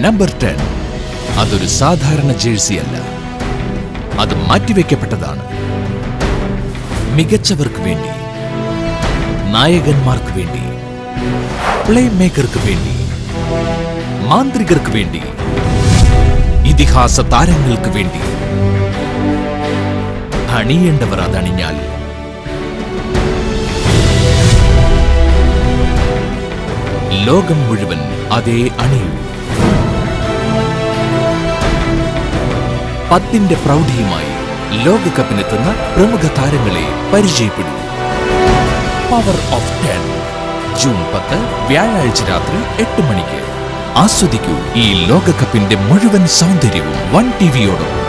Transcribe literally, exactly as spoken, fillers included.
Number ten അതൊരു സാധാരണ jersey അല്ല, അത് മാറ്റിവെക്കപ്പെട്ടതാണ്. മികച്ചവർക്ക് വേണ്ടി, നായകന്മാർക്ക് വേണ്ടി, പ്ലേ മേക്കർക്ക് വേണ്ടി, മാന്ത്രികർക്ക് വേണ്ടി, ഇതിഹാസ താരങ്ങൾക്ക് വേണ്ടി. അണിയേണ്ടവർ അതണിഞ്ഞാൽ ലോകം മുഴുവൻ അതേ അണിയൂ. പത്തിന്റെ പ്രൗഢിയുമായി ലോകകപ്പിനെത്തുന്ന പ്രമുഖ താരങ്ങളെ പരിചയപ്പെടും. പവർ ഓഫ് ടെൻ ജൂൺ പത്ത് വ്യാഴാഴ്ച രാത്രി എട്ട് മണിക്ക് ആസ്വദിക്കൂ ഈ ലോകകപ്പിന്റെ മുഴുവൻ സൗന്ദര്യവും വൺ ടിവിയോടൊപ്പം.